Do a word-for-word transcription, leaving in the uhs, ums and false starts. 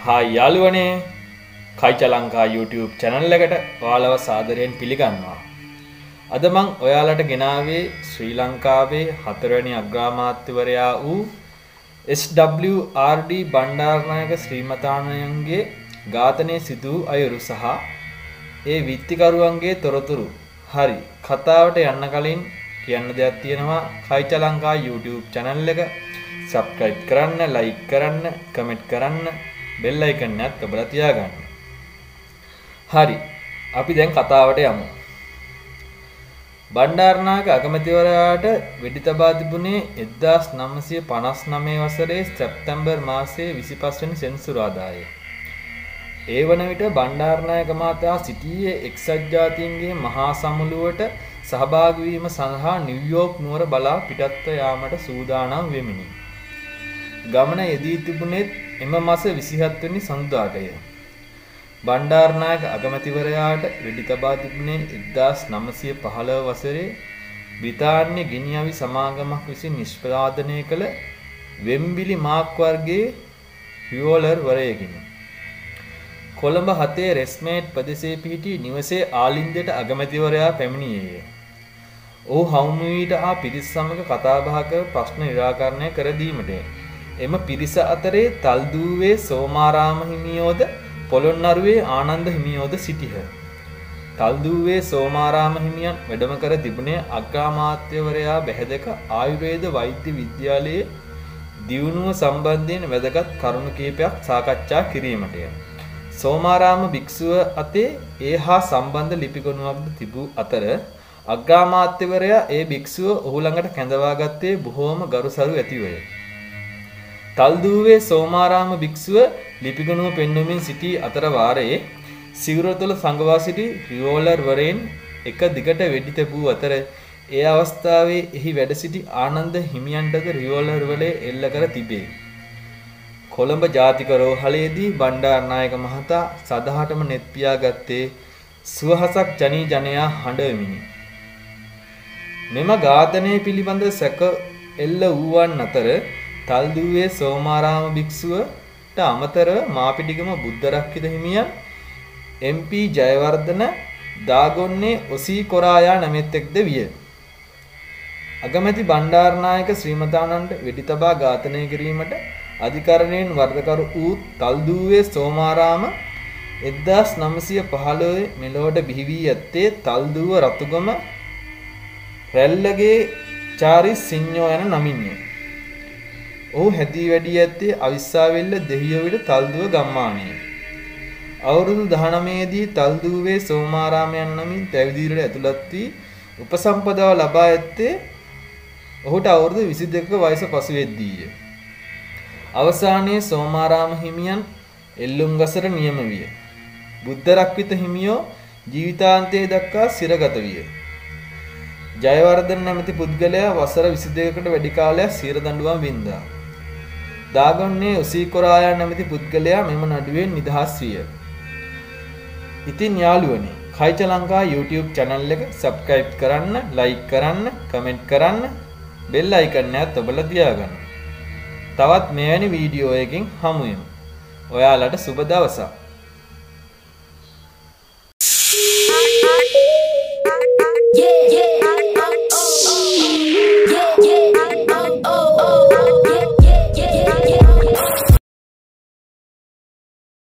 Hi යාළුවනේ කයිච Lanka YouTube channel එකට ඔයාලව සාදරයෙන් පිළිගන්නවා. අද මම ඔයාලට ගෙනාවේ ශ්‍රී ලංකාවේ හතරවෙනි අග්‍රාමාත්‍යවරයා වූ S W R D Bandaranaike ශ්‍රීමතාණන්ගේ ඝාතනයේ සිදු අයුරු සහ ඒ විත්තිකරුවන්ගේ තොරතුරු. හරි කතාවට යන්න කලින් කියන්න දෙයක් තියෙනවා. කයිච ලංකා YouTube channel එක subscribe කරන්න, like කරන්න, comment කරන්න, bell icon එකත් ඔබලා තියාගන්න. හරි අපි දැන් කතාවට යමු. බණ්ඩාරනායක අගමැතිවරයාට වෙඩි තබා තිබුණේ එක්දාස් නවසිය පනස් නවය වසරේ සැප්තැම්බර් මාසයේ විසිපස් වෙනි සෙනසුරාදාය. ඒ වන විට බණ්ඩාරනායක මහතා සිටියේ එක්සත් ජාතීන්ගේ මහා සමුළුවට සහභාගී වීම සඳහා නිව්යෝක් නුවර බලා පිටත්ව යාමට සූදානම් වෙමිනි. ගමන යෙදී තිබුණේ එම මාස විසිහත් වෙනි සඳුදාටය. බණ්ඩාරනායක අගමැතිවරයාට වෙඩි තබා තිබුණේ එක්දාස් නවසිය පහළොව වසරේ බ්‍රිතාන්‍ය ගිනිඅවි සමාගමක් විසින් නිෂ්පාදනය කළ වෙම්බිලි මාක් වර්ගයේ රිවෝල්වර් වරයකිනි. කොළඹ හතේ රෙස්මේට් ප්‍රදේශයේ පිහිටි නිවසේ ආලින්දයට අගමැතිවරයා පැමිණියේය. ඔහු හවුමු වීට ආ පිරිස් සමග කතා බහ කර ප්‍රශ්න නිරාකරණය කර දීමටය. එම පිරිස අතරේ තල්දූවේ සෝමාරාම හිමියෝද පොළොන්නරුවේ ආනන්ද හිමියෝද සිටිහ. තල්දූවේ සෝමාරාම හිමියන් වැඩම කර තිබුණේ අග්‍රාමාත්‍යවරයා බැහැදක ආයුර්වේද වෛද්‍ය විද්‍යාලයේ දියුණුව සම්බන්ධයෙන් වැදගත් කරුණු කිහිපයක් සාකච්ඡා කිරීමටය. සෝමාරාම භික්ෂුව අතේ ඒ හා සම්බන්ධ ලිපිගොනුවක්ද තිබූ අතර අග්‍රාමාත්‍යවරයා ඒ භික්ෂුව ඔහු ළඟට කැඳවා ගත්තේ බොහෝම ගරුසරු ඇතිවය. තල්දූවේ සෝමාරාම භික්ෂුව ලිපිගොනුව පෙන්වමින් සිටි අතර වාරයේ සිවුර තුළ සංගවා සිටි රිවෝල්වර් වරෙන් එක දිගට වෙඩි තැබූ අතර ඒ අවස්ථාවේ එහි වැඩ සිටි ආනන්ද හිමියන්ටද රිවෝල්වර් වලේ එල්ල කර තිබේ. කොළඹ ජාතික රෝහලේදී බණ්ඩාරනායක මහතා සදහටම net පියාගත්තේ සුවහසක් ජනී ජනයා හඬමිනි. මෙම ඝාතනය පිළිබඳ සැක එල්ල වූවන් අතර තල්දූවේ සෝමාරාම භික්ෂුවට අමතරව මාපිටිගම බුද්ධරක්ඛිත හිමියන්, එම් පී ජයවර්ධන, දාගොන්නේ ඔසී කොරායා නැමැත්තෙක්ද විය. අගමැති බණ්ඩාරනායක ශ්‍රීමතාණන්ට වෙඩි තබා ඝාතනය කිරීමට අධිකරණයෙන් වරදකරු වූ තල්දූවේ සෝමාරාම එක්දාස් නවසිය පහළොව මෙලොවට බිහි වී ඇත්තේ තල්දූව රතුගම රැල්ලගේ චාරිස් සිඤ්ඤෝ යන නමින්ය. ඔහු හැදී වැඩී ඇත්තේ අවිස්සාවෙල්ල දෙහියොවිල තල්දුව ගම්මානයේ. අවුරුදු දහනවය දී තල්දූවේ සෝමාරාම යන නමින් පැවිදිවලට ඇතුළත් වී උපසම්පදාව ලබා ඇත්තේ ඔහුට අවුරුදු විසි දෙකක වයස පසු වෙද්දීය. අවසානයේ සෝමාරාම හිමියන් එල්ලුම් ගසට නියම විය. බුද්ධරක්ඛිත හිමියෝ ජීවිතාන්තයේ දක්වා සිරගත විය. ජයවර්ධන නැමැති පුද්ගලයා වසර විසි දෙකකට වැඩි කාලයක් සිර දඬුවම් වින්දා. දාගොන්නේ ඔසී කොරායා නැමැති පුද්ගලයා මෙම නඩුවෙන් නිදහස් විය. ඉතින් යාළුවනේ කයිච ලංකා YouTube channel එක subscribe කරන්න, like කරන්න, comment කරන්න, bell icon එකත් ඔබලා තියාගන්න. තවත් මෙවැනි වීඩියෝ එකකින් හමු වෙමු. ඔයාලට සුබ දවසක්.